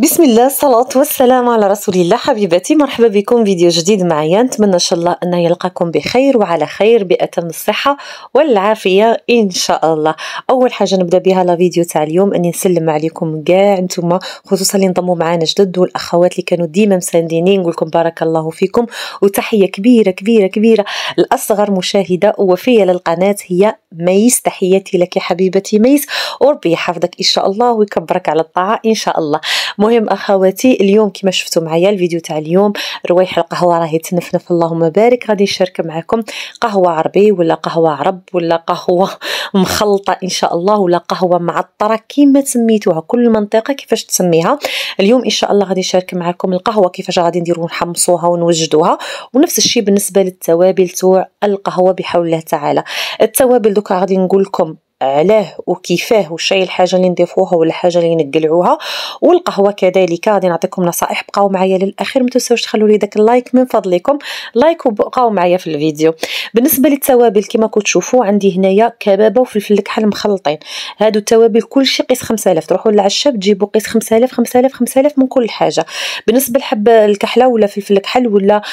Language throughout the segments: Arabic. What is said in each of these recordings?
بسم الله، الصلاة والسلام على رسول الله. حبيباتي، مرحبا بكم فيديو جديد معايا. نتمنى ان شاء الله ان يلقاكم بخير وعلى خير بأتم الصحة والعافية ان شاء الله. اول حاجة نبدا بها لا فيديو تاع اليوم اني نسلم عليكم كاع نتوما، خصوصا اللي انضموا معنا جدد والاخوات اللي كانوا ديما مساندينين، نقول لكم بارك الله فيكم. وتحية كبيرة كبيرة كبيرة لاصغر مشاهدة ووفية للقناة، هي ميس. تحياتي لك يا حبيبتي ميس، وربي يحفظك ان شاء الله ويكبرك على الطاعة ان شاء الله. مهم اخواتي، اليوم كما شفتوا معايا الفيديو تاع اليوم، روايح القهوه راهي تنفنف اللهم بارك. غادي نشارك معكم قهوه عربي ولا قهوه عرب ولا قهوه مخلطه ان شاء الله، ولا قهوه معطره، كيما تسميتوها كل منطقه كيفاش تسميها. اليوم ان شاء الله غادي نشارك معكم القهوه كيفاش غادي نديروا نحمصوها ونوجدوها، ونفس الشيء بالنسبه للتوابل تاع القهوه بحول الله تعالى. التوابل دوكا غادي نقول لكم علاه وكيفاه وشي الحاجه اللي نضيفوها ولا الحاجه اللي نقلعوها، والقهوه كذلك غادي نعطيكم نصائح. بقاو معايا للاخير، ما تنساوش تخلوا لي داك اللايك من فضلكم، لايك وبقاو معايا في الفيديو. بالنسبه للتوابل كما كتشوفوا عندي هنايا كبابه وفلفل الكحل مخلطين. هادو التوابل كلشي قيس 5000، تروحوا للعشاب تجيبوا قيس 5000 5000 5000 من كل حاجه. بالنسبه لحب الكحله ولا فلفل الكحل ولا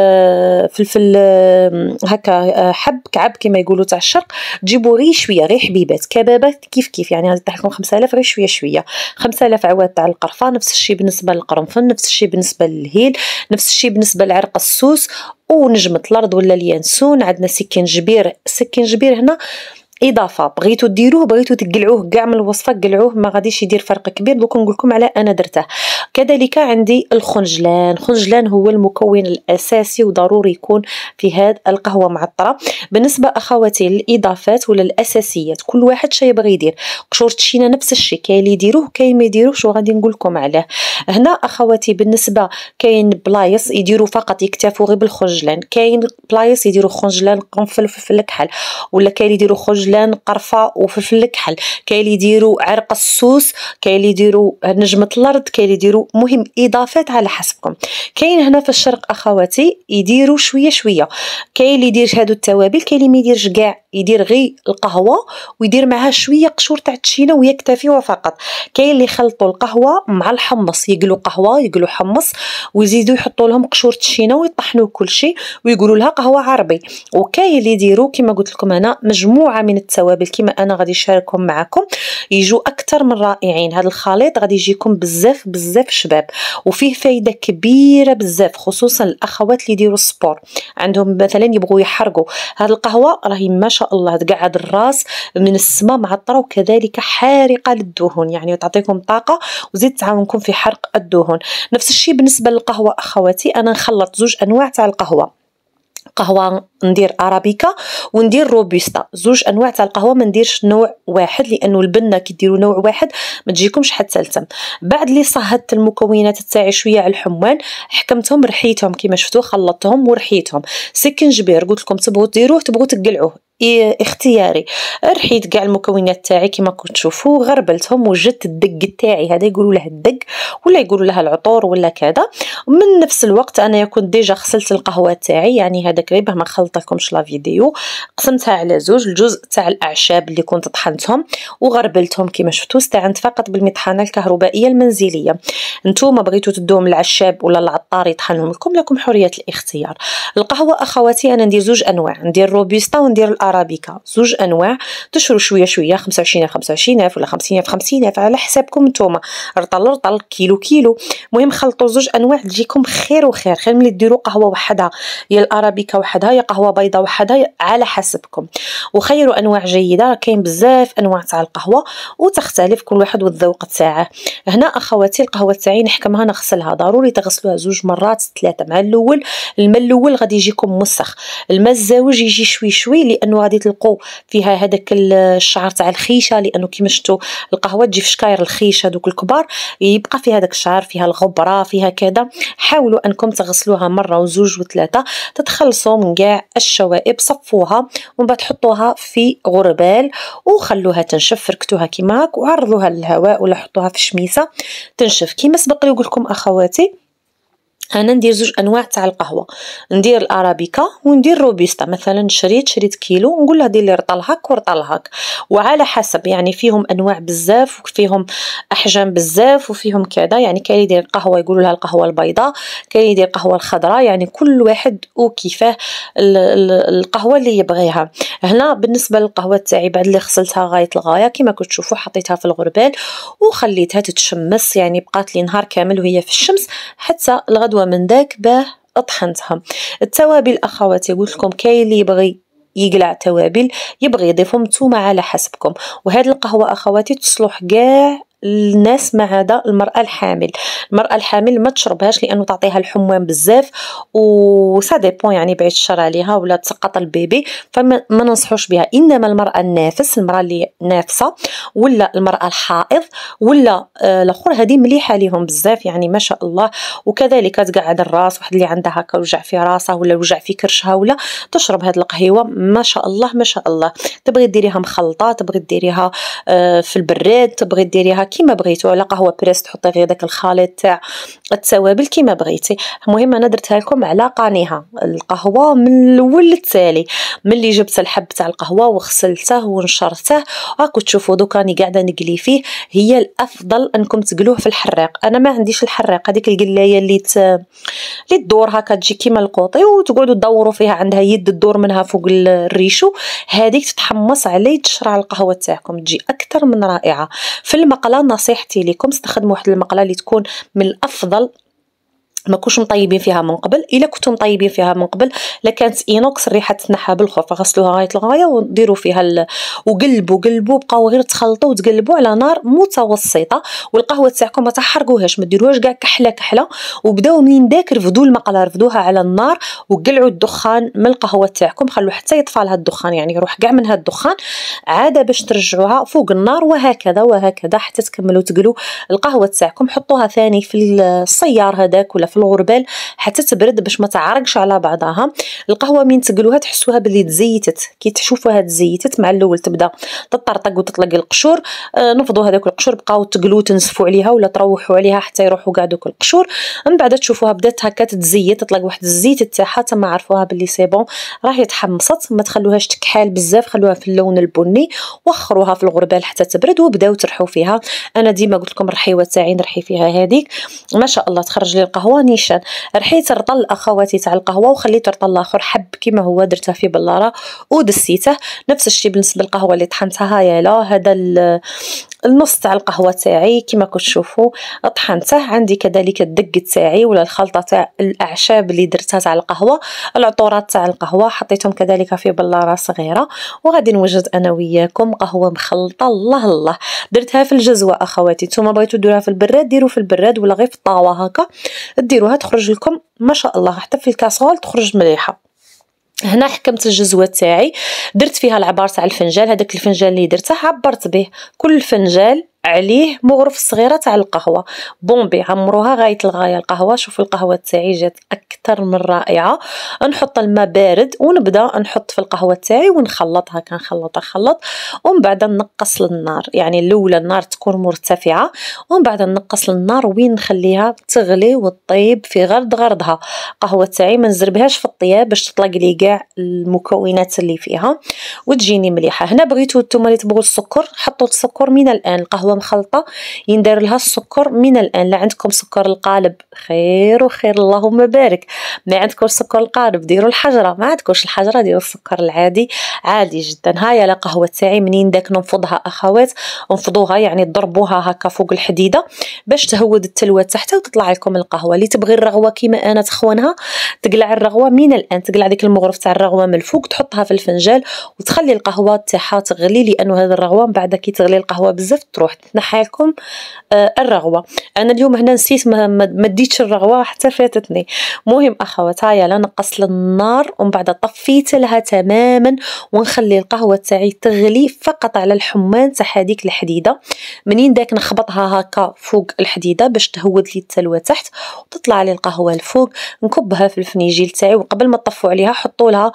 فلفل هكا حب كعب كما يقولوا تاع الشرق، تجيبوا غير شويه، غير حبيبات. كبابه كيف كيف يعني غادي تطيح لكم 5000 غير شويه شويه. 5000 عواد تاع القرفه، نفس الشيء بالنسبه للقرنفل، نفس الشيء بالنسبه للهيل، نفس الشيء بالنسبه لعرق السوس ونجمه الارض ولا اليانسون. عندنا سكينجبير. السكينجبير هنا اضافه، بغيتو ديروه بغيتو تقلعوه كاع من الوصفه قلعوه، ما غاديش يدير فرق كبير. دوك نقول لكم على انا درته. كذلك عندي الخنجلان. الخنجلان هو المكون الاساسي وضروري يكون في هذه القهوه معطره. بالنسبه اخواتي للاضافات ولا الاساسيات، كل واحد شي يبغي يدير. قشور التشينه نفس الشيء، كاين اللي يديروه كاين ما يديروش، وغادي نقول لكم عليه. هنا اخواتي بالنسبه كاين بلايص يديروا فقط يكتفوا غير بالخنجلان، كاين بلايص يديروا خنجلان قرنفل وفلفل الكحل، ولا كاين يديروا خنجلان قرفه وفلفل الكحل، كاين اللي يديروا عرق السوس، كاين اللي يديروا نجمه الارض، كاين اللي يديروا، مهم اضافات على حسبكم. كاين هنا في الشرق اخواتي يديروا شويه شويه، كاين اللي يدير هادو التوابل، كاين اللي ما يديرش كاع، يدير غير القهوه ويدير معها شويه قشور تاع التشينه ويكتفي فقط. كاين اللي يخلطوا القهوه مع الحمص، يقلوا قهوه يقلوا حمص ويزيدوا يحطوا لهم قشور التشينه ويطحنوا كل شيء ويقولوا لها قهوه عربي. وكاين اللي يديروا كما قلت لكم انا مجموعه من التوابل كما انا غادي نشاركهم معكم، يجوا اكثر من رائعين. هذا الخليط غادي يجيكم بزاف بزاف شباب، وفيه فايده كبيره بزاف، خصوصا الاخوات اللي يديروا السبور، عندهم مثلا يبغوا يحرقوا. هذه القهوه راهي ما شاء الله تقعد الراس من السماء معطره، وكذلك حارقه للدهون، يعني تعطيكم طاقه وزيد تعاونكم في حرق الدهون. نفس الشيء بالنسبه للقهوه اخواتي، انا نخلط زوج انواع تاع القهوه، قهوه ندير ارابيكا وندير روبوستا، زوج انواع تاع القهوه، ما نديرش نوع واحد، لانه البنه كي ديروا نوع واحد ما تجيكمش حتى لتم. بعد اللي صهدت المكونات تاعي شويه على الحمان، حكمتهم رحيتهم كما شفتوا، خلطتهم ورحيتهم. سكنجبير قلت لكم تبغوا ديروه تبغوا تقلعوه اختياري، رحيت كاع المكونات تاعي كما كنتوا تشوفوا، غربلتهم وجدت الدق تاعي، هذا يقولوا له الدق ولا يقولوا لها العطور ولا كذا. من نفس الوقت انا كنت ديجا غسلت القهوه تاعي، يعني هذاك غير ما خلطتلكمش لا فيديو، قسمتها على زوج، الجزء تاع الاعشاب اللي كنت طحنتهم وغربلتهم كما شفتوا، استعنت فقط بالمطحنه الكهربائيه المنزليه. نتوما بغيتوا تدوهم للعشاب ولا العطار يطحنهم لكم حريه الاختيار. القهوه اخواتي انا ندير زوج انواع، ندير روبوستا وندير الارابيكا، زوج انواع. تشروا شويه شويه، 25 25000 ولا 50 50000 على حسابكم نتوما، رطل رطل كيلو كيلو. المهم خلطوا زوج انواع تجيكم خير وخير، خير ملي ديروا قهوه وحدها، يا الارابيكا وحدها يا قهوه بيضاء وحدها، على حسبكم. وخيروا انواع جيده، كاين بزاف انواع تاع القهوه وتختلف كل واحد والذوق تاعه. هنا اخواتي القهوه تاعي نحكمها نغسلها، ضروري تغسلوها زوج مرات ثلاثه. مع الاول الماء الاول غادي يجيكم مسخ، الماء الزاوج يجي شوي شوي، لانه غادي تلقوا فيها هذاك الشعر تاع الخيشه، لانه كيما شفتوا القهوه تجي في شكاير الخيشه دوك الكبار، يبقى فيها هذاك الشعر، فيها الغبره، فيها كذا. حاولوا انكم تغسلوها مره وزوج وثلاثه، تتخلصوا من كاع الشوائب، صفوها ومن بعد حطوها في غربال وخلوها تنشف، فركتوها كيما هاك وعرضوها للهواء ولا حطوها في شميسه تنشف. كيما سبق لي قلت لكم اخواتي، انا ندير زوج انواع تاع القهوه، ندير الارابيكا وندير روبيستا. مثلا شريت كيلو، نقول لها دير لي رطل هاك ورطل هاك، وعلى حسب يعني فيهم انواع بزاف وفيهم احجام بزاف وفيهم كذا. يعني كاين اللي يدير قهوه يقولوا لها القهوه البيضاء، كاين يدير قهوه الخضراء، يعني كل واحد وكيفاه القهوه اللي يبغيها. هنا بالنسبه للقهوه تاعي بعد اللي غسلتها غايه الغايه كما كنت تشوفوا، حطيتها في الغربال وخليتها تتشمس، يعني بقات لي نهار كامل وهي في الشمس حتى الغدوه من داك باه طحنتها. التوابل اخواتي قلت لكم كاين اللي يبغي يقلع توابل، يبغي يضيفهم نتوما على حسبكم. وهذه القهوه اخواتي تصلح كاع الناس ما عدا المرأة الحامل. المرأة الحامل ما تشربهاش لأنه تعطيها الحموم بزاف وسا ديبون، يعني بعيد الشر عليها ولا تسقط البيبي، فما ننصحوش بها. إنما المرأة النافس، المرأة اللي نافسة، ولا المرأة الحائض، ولا الاخر، هذه مليحة ليهم بزاف يعني ما شاء الله. وكذلك تقعد الراس، واحد اللي عندها هكا وجع في راسها ولا وجع في كرشها ولا تشرب هذه القهوة ما شاء الله ما شاء الله. تبغي ديريها مخلطة، تبغي ديريها في البراد، تبغي ديريها كيما بغيتو، على قهوه بريس تحطي غير داك الخليط تاع التوابل كيما بغيتي. المهم انا درتها لكم على قانيها القهوه من الاول للتالي، ملي جبت الحب تاع القهوه وغسلته ونشرته راكم تشوفوا دوك راني قاعده نقلي فيه. هي الافضل انكم تقلوه في الحراق، انا ما عنديش الحراق، هذيك القلايه اللي تدور هكا تجي كيما القوطي وتقعدوا تدوروا فيها، عندها يد تدور منها فوق الريشو، هذيك تتحمص على تشرع القهوه تاعكم تجي اكثر من رائعه. في المقله نصيحتي لكم استخدموا واحد المقله اللي تكون من الافضل ما كوش مطيبين فيها من قبل. الا كنتو مطيبين فيها من قبل لكانت اينوكس الريحه تنحى بالخوف، غسلوها غايه الغايه وديروا فيها وقلبوا بقاو غير تخلطوا وتقلبوا على نار متوسطه. والقهوه تاعكم ما تحرقوهاش، ما ديروهاش كاع كحله، وبداو منين داك رفدوا المقله، رفدوها على النار وقلعوا الدخان من القهوه تاعكم، خلوا حتى يطفى لها الدخان، يعني يروح كاع منها الدخان عاده باش ترجعوها فوق النار، وهكذا حتى تكملوا تقلوا القهوه تاعكم. حطوها ثاني في الصيار هذاك ولا في الغربال حتى تبرد باش ما تعرقش على بعضها. القهوه من تقلوها تحسوها باللي تزيتت، كي تشوفوها تزيتت مع الاول تبدا تطرطق وتطلق القشور، نفضوا هذاك القشور بقاو تقلوا تنسفوا عليها ولا تروحوا عليها حتى يروحوا كاع دوك القشور. من بعد تشوفوها بدات هكا تزيت، تطلق واحد الزيت تاعها تما عرفوها باللي سي بون راهي تحمصت. ما تخلوهاش تكحال بزاف، خلوها في اللون البني، وخروها في الغربال حتى تبرد وبداو ترحوا فيها. انا ديما قلت لكم الرحيوه تاعي نرحي فيها هذيك ما شاء الله تخرج لي القهوه نيشان. رحيت رطل اخواتي تاع القهوه وخليت رطل اخر حب كيما هو، درته في بلاره ودسيته. نفس الشيء بالنسبه للقهوه اللي طحنتها يلا هذا النص تاع القهوه تاعي كيما كتشوفوا طحنته. عندي كذلك الدق تاعي ولا الخلطه تاع الاعشاب اللي درتها تاع القهوه، العطورات تاع القهوه حطيتهم كذلك في بلاره صغيره، وغادي نوجد انا وياكم قهوه مخلطه الله الله. درتها في الجزوه اخواتي، نتوما بغيتو ديروها في البراد ديروا في البراد ولا غير في الطاوه هكا ديروها تخرج لكم ما شاء الله، حتى في الكاسرول تخرج مليحه. هنا حكمت الجزوه تاعي، درت فيها العبار تاع الفنجال، هذاك الفنجال اللي درته عبرت به كل فنجال عليه مغرف صغيره تاع القهوه بومبي، عمروها غايه الغايه القهوه. شوفوا القهوه تاعي جات اكثر من رائعه. نحط الماء بارد ونبدا نحط في القهوه تاعي ونخلطها، كنخلط ومن بعد نقص للنار، يعني الاولى النار تكون مرتفعه ومن بعد نقص للنار وين نخليها تغلي وتطيب في غردها. القهوه تاعي ما نزربهاش في الطياب باش تطلق لي كاع المكونات اللي فيها وتجيني مليحه. هنا بغيتو نتوما اللي تبغوا السكر حطوا السكر من الان، القهوه مخلطه يندار لها السكر من الان. لا عندكم سكر القالب خير وخير اللهم بارك، ما عندكم سكر القالب ديروا الحجره، ما عندكوش الحجره ديروا السكر العادي عادي جدا. هاي لا قهوه تاعي منين داك ننفضها اخوات، نفضوها يعني تضربوها هكا فوق الحديده باش تهود التلوه تحتها وتطلع لكم القهوه. اللي تبغي الرغوه كيما انا تخونها تقلع الرغوه من الان، تقلع ديك المغرف تاع الرغوه من الفوق تحطها في الفنجال وتخلي القهوه تاعها تغلي، لانه هذا الرغوه من بعد كي تغلي القهوه بزاف تروح تنحى لكم الرغوه. انا اليوم هنا نسيت ما ديتش الرغوه حتى فاتتني. مهم اخوات هاي لا نقص للنار ومن بعد طفيت لها تماما ونخلي القهوه تاعي تغلي فقط على الحمان تاع هذيك الحديده. منين داك نخبطها هكا فوق الحديده باش تهود لي التلوه تحت وتطلع لي القهوه الفوق. نكبها في الفنيجيل تاعي وقبل ما تطفوا عليها حطوا لها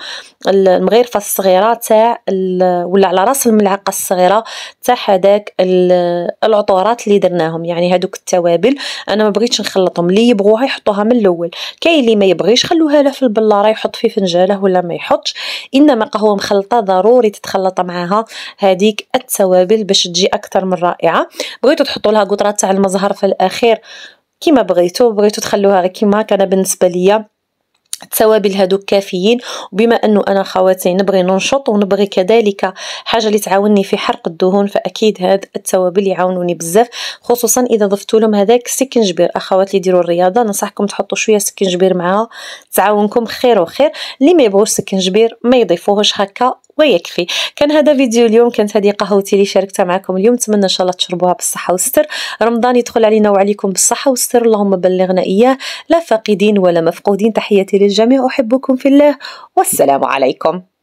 المغرفه الصغيره تاع ولا على راس الملعقه الصغيره تاع هذاك العطورات اللي درناهم، يعني هادوك التوابل انا ما بغيتش نخلطهم، اللي يبغوها يحطوها من الاول، كاين اللي ما يبغيش خلوها له في البلاره يحط في فنجاله ولا ما يحطش، انما قهوه مخلطه ضروري تتخلط معاها هذيك التوابل باش تجي اكثر من رائعه. بغيتو تحطوا لها قطره تاع المزهر في الاخير كيما بغيتو تخلوها غير كيما كان بالنسبه ليا التوابل هادوك كافيين. وبما انه انا خواتي نبغي ننشط ونبغي كذلك حاجه اللي تعاونني في حرق الدهون، فاكيد هاد التوابل يعاونوني بزاف، خصوصا اذا ضفت لهم هذاك السكنجبير. اخوات اللي يديروا الرياضه ننصحكم تحطوا شويه سكنجبير معها تعاونكم خير وخير، اللي ما يبغوش سكنجبير ما يضيفوهش هكا ويكفي. كان هذا فيديو اليوم، كانت هذه قهوتي اللي شاركتها معكم اليوم، نتمنى ان شاء الله تشربوها بالصحه والستر. رمضان يدخل علينا وعليكم بالصحه والستر، اللهم بلغنا اياه لا فاقدين ولا مفقودين. تحياتي للجميع، احبكم في الله والسلام عليكم.